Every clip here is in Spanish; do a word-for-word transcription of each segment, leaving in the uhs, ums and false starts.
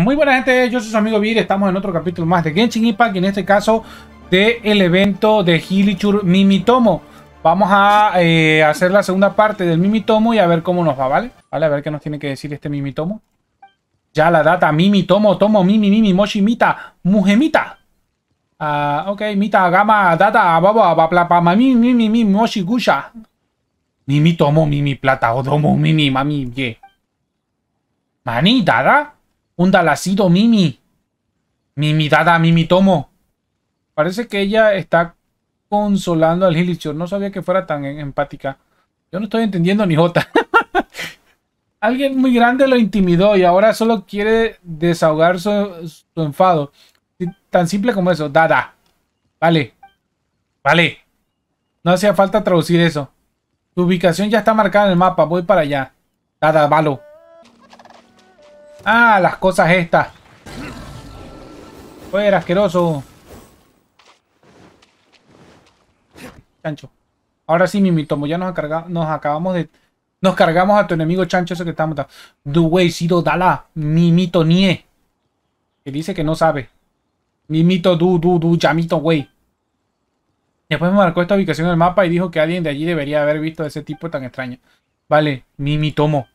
Muy buena gente, yo soy su amigo Vir, estamos en otro capítulo más de Genshin Impact y en este caso del evento de Hilichurl Mimitomo. Vamos a eh, hacer la segunda parte del Mimitomo y a ver cómo nos va, ¿vale? Vale, a ver qué nos tiene que decir este Mimitomo. Ya la data, Mimitomo, Tomo, Mimi, Mimi, Moshi, Mita, Mujemita. Ah, ok, Mita, Gama, Data, Baba, Baplapa, Mami, Mimi, Mimi, Moshi, Gusha. Mimitomo, Mimi, Plata, Odomo, Mimi, Mami, Ye. Mani, Dada. Un Dalacito, Mimi. Mimi, Dada, Mimitomo. Parece que ella está consolando al Hilichurl. No sabía que fuera tan empática. Yo no estoy entendiendo ni jota. Alguien muy grande lo intimidó y ahora solo quiere desahogar su, su enfado. Tan simple como eso. Dada. Vale. Vale. No hacía falta traducir eso. Tu ubicación ya está marcada en el mapa. Voy para allá. Dada, valo. Ah, las cosas estas. Fuera, asqueroso. Chancho. Ahora sí, Mimitomo. Ya nos, carga, nos acabamos de... Nos cargamos a tu enemigo chancho ese que está matando. Duwei Sido Dala. Mimito Nie. Que dice que no sabe. Mimito Du Du Du Yamito Wei. Después me marcó esta ubicación en el mapa y dijo que alguien de allí debería haber visto a ese tipo tan extraño. Vale, Mimitomo.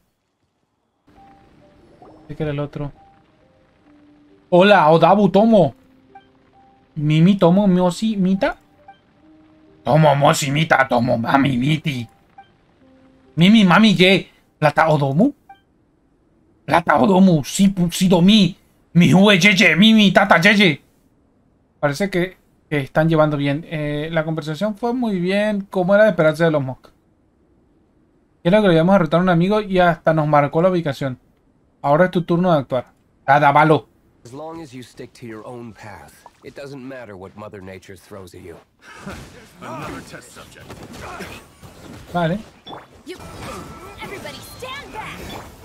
Que era el otro. Hola, Odabu Tomo. Mimi Tomo Moshi Mita. Tomo Moshi Mita Tomo Mami Miti. Mimi Mami Ye. Plata Odomu. Plata Odomu. Sipu Sidomi. Mihue Yeye. Mimi Tata Yeye. Parece que, que están llevando bien. Eh, la conversación fue muy bien. Como era de esperarse de los Mok. Quiero que lo vayamos a derrotar a un amigo y hasta nos marcó la ubicación. Ahora es tu turno de actuar. Dada, valo. As long as you stick to your own path, it doesn't matter what Mother Nature throws at you. Another test subject. Vale. You... Everybody stand back.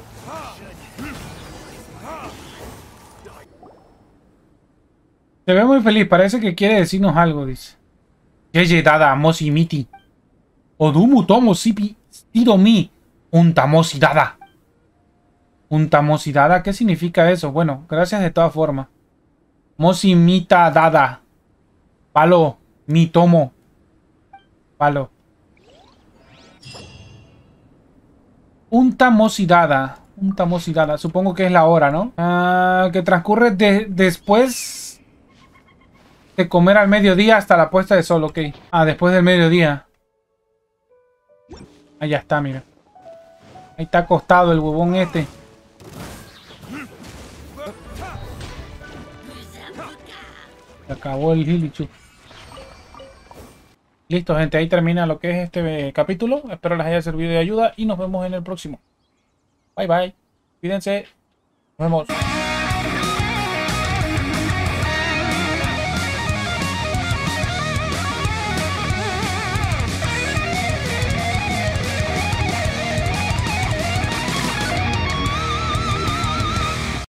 Se ve muy feliz. Parece que quiere decirnos algo, dice. Yeye Dada, Moshi Miti. Odumu Tomo Sipi Sidomi. Untamoshi Dada. Untamoshi Dada, ¿qué significa eso? Bueno, gracias de todas formas. Moshi Mita Dada. Palo. Mitomo. Palo. Untamoshi Dada. Untamoshi Dada. Supongo que es la hora, ¿no? Uh, que transcurre de, después de comer al mediodía hasta la puesta de sol, ok. Ah, después del mediodía. Ahí ya está, mira. Ahí está acostado el huevón este. Se acabó el Hilichurl. Listo, gente. Ahí termina lo que es este capítulo. Espero les haya servido de ayuda y nos vemos en el próximo. Bye, bye. Cuídense. Nos vemos.